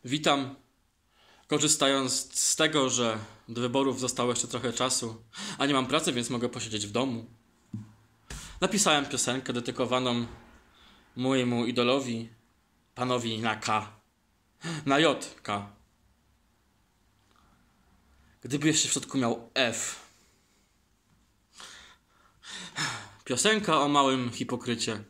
Witam, korzystając z tego, że do wyborów zostało jeszcze trochę czasu, a nie mam pracy, więc mogę posiedzieć w domu. Napisałem piosenkę dedykowaną mojemu idolowi, panowi na K, na J, K. Gdyby jeszcze w środku miał F. Piosenka o małym hipokrycie.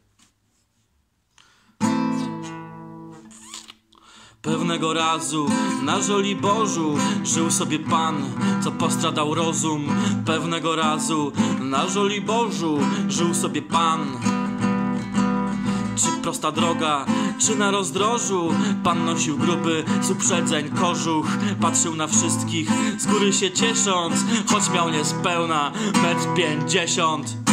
Pewnego razu na Żoliborzu żył sobie pan, co postradał rozum. Pewnego razu na Żoliborzu żył sobie pan. Czy prosta droga, czy na rozdrożu? Pan nosił gruby z uprzedzeń kożuch. Patrzył na wszystkich z góry się ciesząc, choć miał niespełna 1,50 m.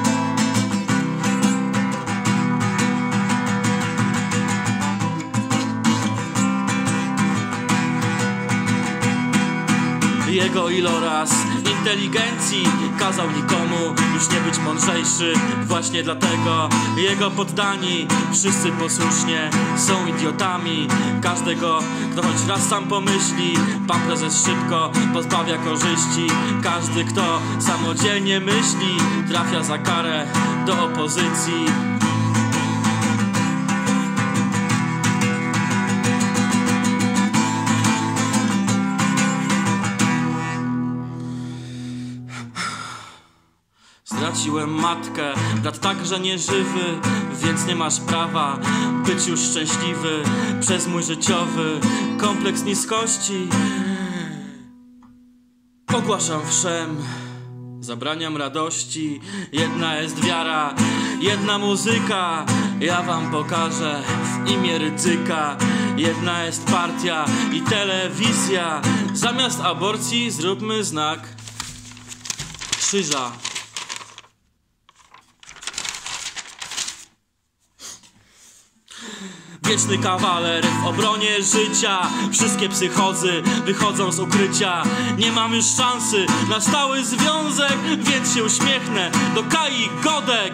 Jego iloraz inteligencji kazał nikomu już nie być mądrzejszy. Właśnie dlatego jego poddani wszyscy posłusznie są idiotami. Każdego, kto choć raz sam pomyśli, pan prezes szybko pozbawia korzyści. Każdy, kto samodzielnie myśli, trafia za karę do opozycji. Straciłem matkę, brat także nieżywy, więc nie masz prawa być już szczęśliwy. Przez mój życiowy kompleks niskości ogłaszam wszem, zabraniam radości. Jedna jest wiara, jedna muzyka, ja wam pokażę w imię Rydzyka. Jedna jest partia i telewizja, zamiast aborcji zróbmy znak krzyża. Wieczny kawaler w obronie życia. Wszystkie psychozy wychodzą z ukrycia. Nie mam już szansy na stały związek, więc się uśmiechnę do Kai Godek.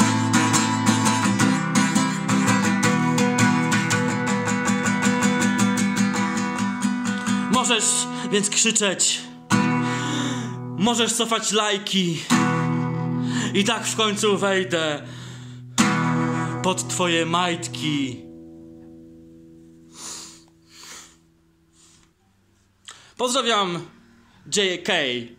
Możesz więc krzyczeć, możesz cofać lajki, i tak w końcu wejdę pod twoje majtki. Pozdrawiam JK.